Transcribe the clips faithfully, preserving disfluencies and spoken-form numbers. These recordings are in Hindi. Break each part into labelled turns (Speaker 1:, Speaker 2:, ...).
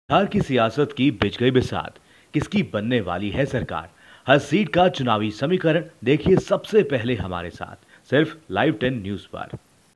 Speaker 1: बिहार की सियासत की बिछ गई बिसात, किसकी बनने वाली है सरकार, हर सीट का चुनावी समीकरण देखिए सबसे पहले हमारे साथ सिर्फ लाइव टेन न्यूज पर।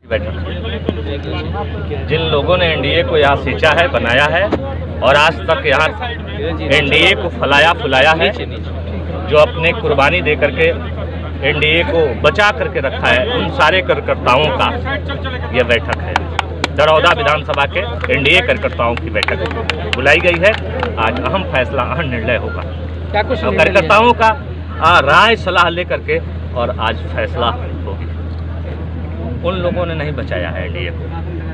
Speaker 2: जिन लोगों ने एनडीए को यहाँ सींचा है, बनाया है और आज तक यहाँ एनडीए को फलाया फुलाया है, जो अपने कुर्बानी दे करके एनडीए को बचा करके रखा है, उन सारे कार्यकर्ताओं का यह बैठक है। दरौदा विधानसभा के एनडीए कार्यकर्ताओं की बैठक बुलाई गई है। आज अहम फैसला, अहम निर्णय होगा। क्या कुछ कार्यकर्ताओं का राय सलाह लेकर के और आज फैसला होगी। उन लोगों ने नहीं बचाया है एनडीए को,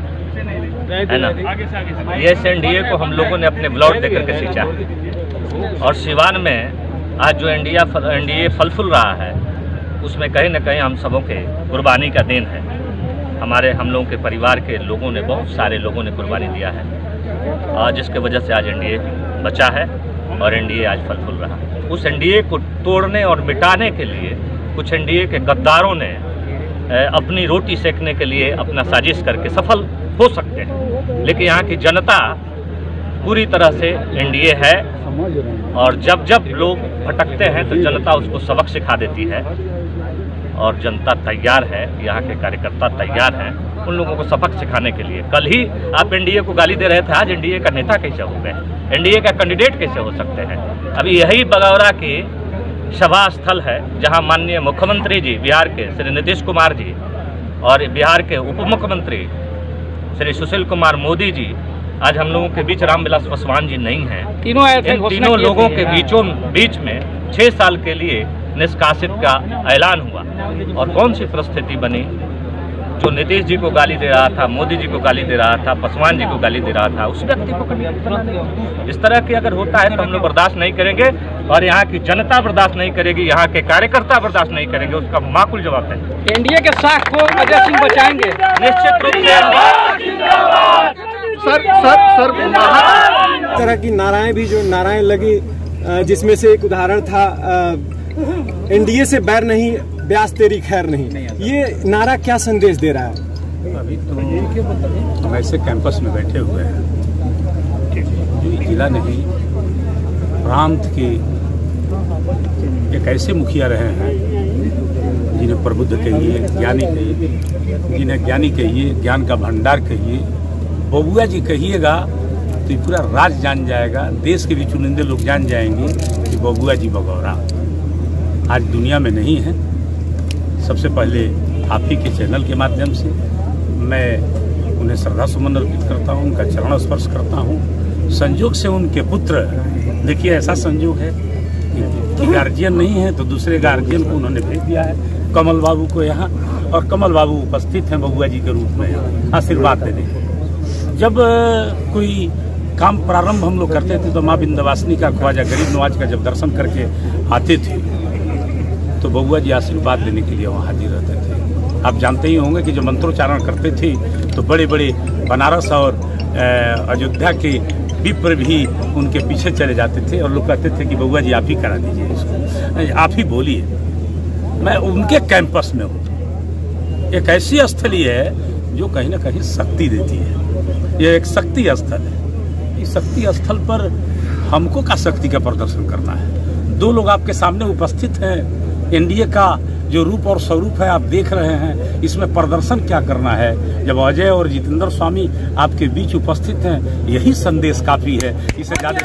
Speaker 2: है ना। ये एनडीए को हम लोगों ने अपने ब्लड देकर के सींचा है और सिवान में आज जो एनडीए एनडीए फल फूल रहा है, उसमें कहीं न कहीं हम सबों के कुर्बानी का देन है। हमारे हम लोगों के परिवार के लोगों ने, बहुत सारे लोगों ने कुर्बानी दिया है, और जिसके वजह से आज एनडीए बचा है और एनडीए आज फल फूल रहा है। उस एनडीए को तोड़ने और मिटाने के लिए कुछ एनडीए के गद्दारों ने अपनी रोटी सेकने के लिए अपना साजिश करके सफल हो सकते हैं, लेकिन यहाँ की जनता पूरी तरह से एनडीए है, और जब जब लोग भटकते हैं तो जनता उसको सबक सिखा देती है, और जनता तैयार है, यहाँ के कार्यकर्ता तैयार हैं उन लोगों को सबक सिखाने के लिए। कल ही आप एनडीए को गाली दे रहे थे, आज एनडीए का नेता कैसे हो गए, एनडीए का कैंडिडेट कैसे हो सकते हैं। अभी यही बगौरा की सभा स्थल है जहां माननीय मुख्यमंत्री जी बिहार के श्री नीतीश कुमार जी और बिहार के उप मुख्यमंत्री श्री सुशील कुमार मोदी जी, आज हम लोगों के बीच रामविलास पासवान जी नहीं हैं। तीनों इन तीनों लोगों के बीचों बीच में छः साल के लिए निष्कासित का ऐलान हुआ, और कौन सी परिस्थिति बनी। जो नीतीश जी को गाली दे रहा था, मोदी जी को गाली दे रहा था, पासवान जी को गाली दे रहा था, उस व्यक्ति को कैंडिडेट बना दिया। इस तरह की अगर होता है तो हम लोग बर्दाश्त नहीं करेंगे, और यहाँ की जनता बर्दाश्त नहीं करेगी, यहाँ के कार्यकर्ता बर्दाश्त नहीं करेंगे। उसका माकूल जवाब है।
Speaker 3: एनडीए के साख को अजय सिंह बचाएंगे
Speaker 2: निश्चित रूप से।
Speaker 4: सर सर सर तरह की नाराएं भी जो नाराएं लगी, जिसमें से एक उदाहरण था एनडीए से बैर नहीं, ब्यास तेरी खैर नहीं। ये नारा क्या संदेश दे रहा है?
Speaker 5: अभी तो हम ऐसे कैंपस में बैठे हुए हैं जो जिला नहीं, प्रांत के एक ऐसे मुखिया रहे हैं जिन्हें प्रबुद्ध कहिए, ज्ञानी कहिए, जिन्हें ज्ञानी कहिए, ज्ञान का भंडार कहिए, बबुआ जी कहिएगा तो पूरा राज जान जाएगा, देश के भी चुनिंदे लोग जान जाएंगे कि बबुआ जी बगौरा आज दुनिया में नहीं है। सबसे पहले आप ही के चैनल के माध्यम से मैं उन्हें श्रद्धा सुमन अर्पित करता हूँ, उनका चरण स्पर्श करता हूँ। संयोग से उनके पुत्र, देखिए ऐसा संयोग है कि गार्जियन नहीं है तो दूसरे गार्जियन को उन्होंने भेज दिया है कमल बाबू को यहाँ, और कमल बाबू उपस्थित हैं बबुआ जी के रूप में आशीर्वाद देने को। जब कोई काम प्रारंभ हम लोग करते थे तो माँ विंध्यवासिनी का, ख्वाजा गरीब नवाज का जब दर्शन करके आते थे तो बबुआ जी आशीर्वाद लेने के लिए वहाँ हाजिर रहते थे। आप जानते ही होंगे कि जब मंत्रोच्चारण करते थे तो बड़े बड़े बनारस और अयोध्या के विप्र भी उनके पीछे चले जाते थे, और लोग कहते थे कि बबुआ जी आप ही करा दीजिए इसको, आप ही बोलिए। मैं उनके कैंपस में हूँ। एक ऐसी स्थली है जो कहीं ना कहीं शक्ति देती है। ये एक शक्ति स्थल है। इस शक्ति स्थल पर हमको का शक्ति का प्रदर्शन करना है। दो लोग आपके सामने उपस्थित हैं। एनडीए का जो रूप और स्वरूप है आप देख रहे हैं, इसमें प्रदर्शन क्या करना है। जब अजय और जितेंद्र स्वामी आपके बीच उपस्थित हैं, यही संदेश काफी है। इससे ज्यादा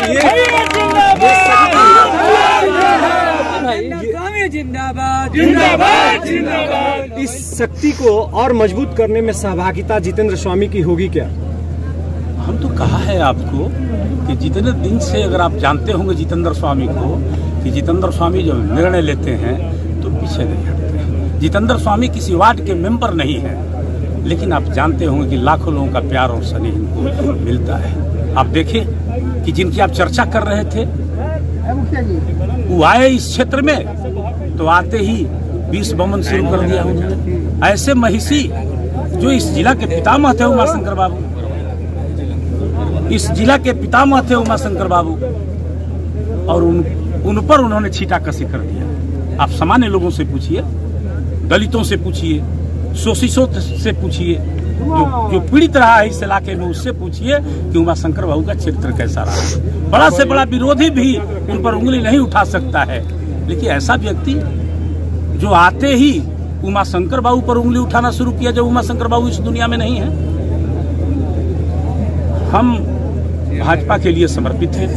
Speaker 4: जिंदाबाद जिंदाबाद जिंदाबाद। इस शक्ति को और मजबूत करने में सहभागिता जितेंद्र स्वामी की होगी क्या?
Speaker 5: हम तो कहा है आपको कि जितने दिन से, अगर आप जानते होंगे जितेंद्र स्वामी को, कि जितेंद्र स्वामी जो निर्णय लेते हैं तो पीछे नहीं हटते। जितेंद्र स्वामी किसी वार्ड के मेंबर नहीं है, लेकिन आप जानते होंगे कि लाखों लोगों का प्यार और स्नेह इनको मिलता है। आप देखिए कि जिनकी आप चर्चा कर रहे थे वो आए इस क्षेत्र में तो आते ही बीस बमन शुरू कर दिया उन्होंने। ऐसे महिषी जो इस जिला के पितामह थे उमाशंकर बाबू, इस जिला के पितामह थे उमाशंकर बाबू, और उन उन पर उन्होंने छीटाकशी कर दिया। आप सामान्य लोगों से पूछिए, दलितों से पूछिए, शोषितों से पूछिए, जो जो पीड़ित रहा है इस इलाके में, उससे पूछिए कि उमाशंकर बाबू का चरित्र कैसा रहा। बड़ा से बड़ा विरोधी भी उन पर उंगली नहीं उठा सकता है, लेकिन ऐसा व्यक्ति जो आते ही उमाशंकर बाबू पर उंगली उठाना शुरू किया, जब उमाशंकर बाबू इस दुनिया में नहीं है। हम भाजपा के लिए समर्पित हैं,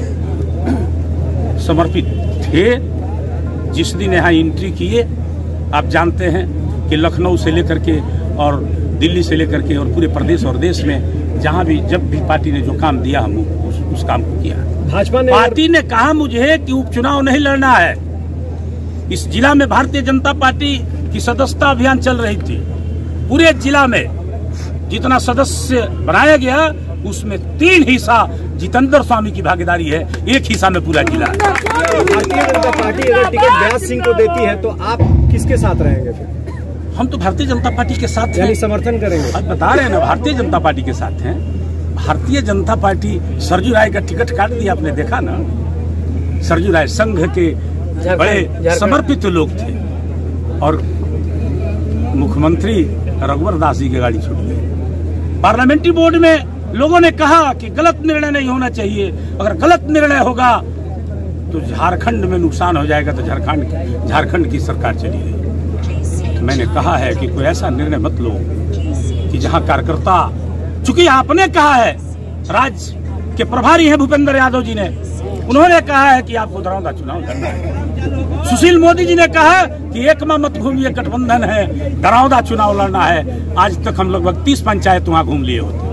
Speaker 5: समर्पित थे। जिस दिन यहाँ एंट्री किए, आप जानते हैं कि लखनऊ से लेकर के और दिल्ली से लेकर के और पूरे प्रदेश और देश में जहाँ भी जब भी पार्टी ने जो काम दिया, हम उस, उस काम को किया।
Speaker 4: भाजपा ने
Speaker 5: पार्टी ने कहा मुझे कि उपचुनाव नहीं लड़ना है। इस जिला में भारतीय जनता पार्टी की सदस्यता अभियान चल रही थी। पूरे जिला में जितना सदस्य बनाया गया, उसमें तीन हिस्सा जितेंद्र स्वामी की भागीदारी है, एक हिस्सा में पूरा जिला।
Speaker 4: भारतीय जनता पार्टी अगर टिकट व्यास सिंह को देती है तो आप किसके साथ रहेंगे फिर?
Speaker 5: हम तो भारतीय जनता पार्टी के साथ हैं।
Speaker 4: समर्थन करेंगे?
Speaker 5: अब बता रहे हैं ना, भारतीय जनता पार्टी के साथ हैं। भारतीय जनता पार्टी सरजू राय का टिकट काट दिया, आपने देखा ना। सरजू राय संघ के बड़े समर्पित लोग थे और मुख्यमंत्री रघुवर दास जी की गाड़ी छूट गई। पार्लियामेंट्री बोर्ड में लोगों ने कहा कि गलत निर्णय नहीं होना चाहिए, अगर गलत निर्णय होगा तो झारखंड में नुकसान हो जाएगा, तो झारखंड झारखंड की सरकार चली गई। मैंने कहा है कि कोई ऐसा निर्णय मत लो कि जहां कार्यकर्ता, चूंकि आपने कहा है, राज्य के प्रभारी हैं भूपेंद्र यादव जी ने, उन्होंने कहा है कि आपको दरौंदा चुनाव लड़ना है। सुशील मोदी जी ने कहा कि एक माह मत घूमिए, गठबंधन है, दरौंदा चुनाव लड़ना है। आज तक हम लगभग तीस पंचायत वहां घूम लिए होते।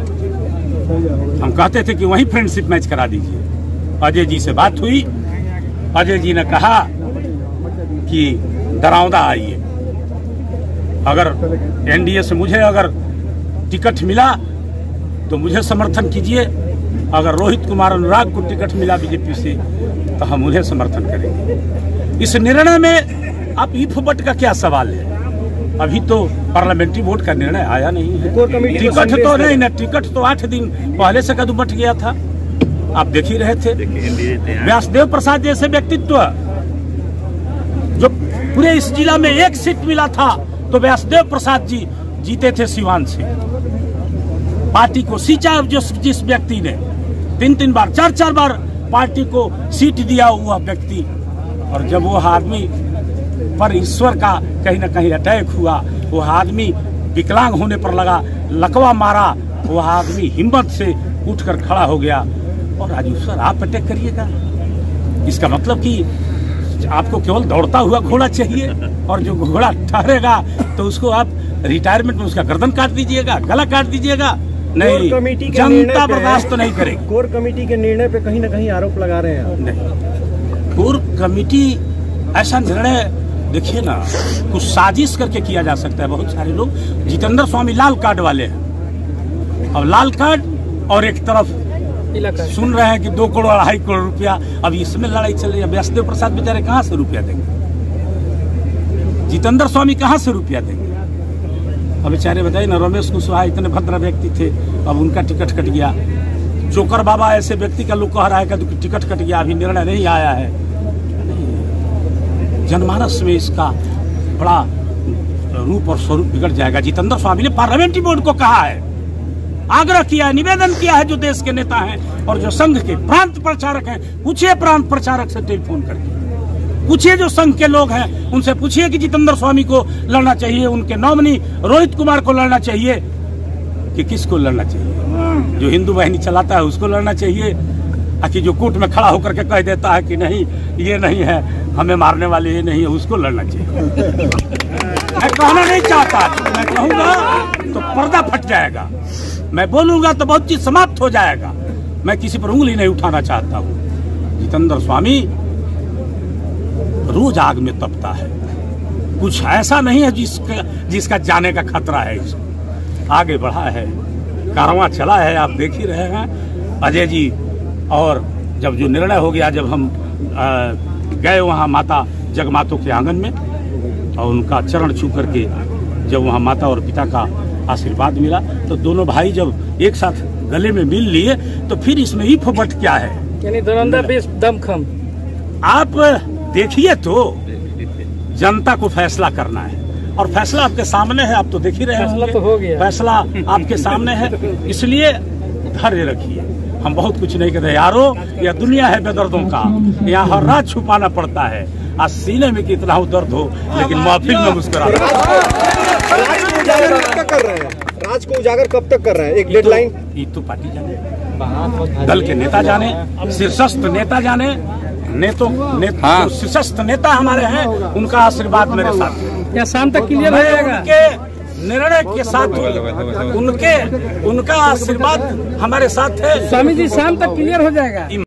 Speaker 5: हम कहते थे कि वहीं फ्रेंडशिप मैच करा दीजिए। अजय जी से बात हुई, अजय जी ने कहा कि दरौंदा आइए, अगर एनडीए से मुझे अगर टिकट मिला तो मुझे समर्थन कीजिए, अगर रोहित कुमार अनुराग को टिकट मिला बीजेपी से तो हम उन्हें समर्थन करेंगे। इस निर्णय में अब ई फुबट का क्या सवाल है? अभी तो पार्लियामेंट्री बोर्ड का निर्णय आया नहीं है। टिकट तो नहीं ना, टिकट तो आठ दिन पहले से कदम बट गया था, आप देख ही रहे थे। व्यासदेव प्रसाद जैसे व्यक्तित्व, जो पूरे इस जिला में एक सीट मिला था तो व्यासदेव प्रसाद जी जीते थे सिवान से। पार्टी को सींचा जो जिस व्यक्ति ने, तीन तीन बार चार चार बार पार्टी को सीट दिया हुआ व्यक्ति, और जब वो आदमी पर ईश्वर का कहीं ना कहीं अटैक हुआ, वो आदमी विकलांग होने पर लगा लकवा मारा, वो आदमी हिम्मत से उठकर खड़ा हो गया। और राजू सर, आप अटैक करिएगा, इसका मतलब कि आपको केवल दौड़ता हुआ घोड़ा चाहिए, और जो घोड़ा ठहरेगा तो उसको आप रिटायरमेंट में उसका गर्दन काट दीजिएगा, गला काट दीजिएगा। नहीं, जनता बर्दाश्त तो नहीं करेगी।
Speaker 4: कोर कमेटी के निर्णय पे कहीं ना कहीं आरोप लगा रहे हैं आप।
Speaker 5: नहीं, कोर कमेटी ऐसा निर्णय, देखिए ना, कुछ साजिश करके किया जा सकता है। बहुत सारे लोग, जितेंद्र स्वामी लाल कार्ड वाले हैं, अब लाल कार्ड और एक तरफ सुन रहे हैं कि दो करोड़ अढ़ाई करोड़ रुपया, अब इसमें लड़ाई चल रही है। व्यासदेव प्रसाद बेचारे कहाँ से रुपया देंगे? जितेंद्र स्वामी कहाँ से रुपया देंगे? अब बेचारे बताइए ना, रमेश कुशवाहा इतने भद्र व्यक्ति थे, अब उनका टिकट कट गया। चोकर बाबा ऐसे व्यक्ति का लोग कह रहा है कि टिकट कट गया, अभी निर्णय नहीं आया है। जनमानस में इसका बड़ा रूप और स्वरूप बिगड़ जाएगा। जितेंद्र स्वामी ने पार्लियामेंट्री बोर्ड को कहा है, आग्रह किया है, निवेदन किया है, जो देश के नेता हैं और जो संघ के प्रांत प्रचारक हैं, पूछिए प्रांत प्रचारक से टेलीफोन करके, पूछिए जो संघ के लोग हैं उनसे पूछिए कि जितेंद्र स्वामी को लड़ना चाहिए, उनके नॉमिनी रोहित कुमार को लड़ना चाहिए कि किसको लड़ना चाहिए? जो हिंदू वाहिनी चलाता है उसको लड़ना चाहिए, कि जो कोर्ट में खड़ा होकर के कह देता है कि नहीं ये नहीं है, हमें मारने वाले ये नहीं है, उसको लड़ना चाहिए। मैं कहना नहीं चाहता, मैं कहूँगा तो पर्दा फट जाएगा, मैं बोलूंगा तो बहुत चीज समाप्त हो जाएगा। मैं किसी पर उंगली नहीं उठाना चाहता हूँ। जितेंद्र स्वामी रोज आग में तपता है, कुछ ऐसा नहीं है जिसका जिसका जाने का खतरा है। इसको आगे बढ़ा है, कारवां चला है, आप देख ही रहे हैं। अजय जी, और जब जो निर्णय हो गया, जब हम गए वहाँ माता जगमातों के आंगन में और उनका चरण छू करके जब वहाँ माता और पिता का आशीर्वाद मिला, तो दोनों भाई जब एक साथ गले में मिल लिए, तो फिर इसमें ही फोपट क्या है?
Speaker 3: यानी दरौंदा बेस दमखम।
Speaker 5: आप देखिए तो जनता को फैसला करना है। और फैसला आपके सामने है, आप तो देख ही रहे
Speaker 3: फैसला
Speaker 5: होंगे।
Speaker 3: तो हो गया।
Speaker 5: फैसला आपके सामने है, इसलिए धैर्य रखिए। हम बहुत कुछ नहीं कहते यारो, यह दुनिया है बेदर्दों का, यहाँ हर रात छुपाना पड़ता है। आज सीने में कितना हो दर्द हो, लेकिन महफिल में मुस्कुराना।
Speaker 4: राज को उजागर कब तक कर रहे हैं? राज को उजागर कब तक कर रहे हैं? एक डेडलाइन।
Speaker 5: ये तो पार्टी जाने, दल के नेता जाने, शीर्षस्थ नेता जाने, नेतों नेता हाँ। शीर्षस्थ नेता हमारे हैं, उनका आशीर्वाद मेरे साथ है।
Speaker 3: या शाम तक क्लियर हो जाएगा?
Speaker 5: उनके निर्णय के साथ उनके उनका आशीर्वाद हमारे साथ है।
Speaker 3: स्वामी जी शाम तक क्लियर हो जाएगा?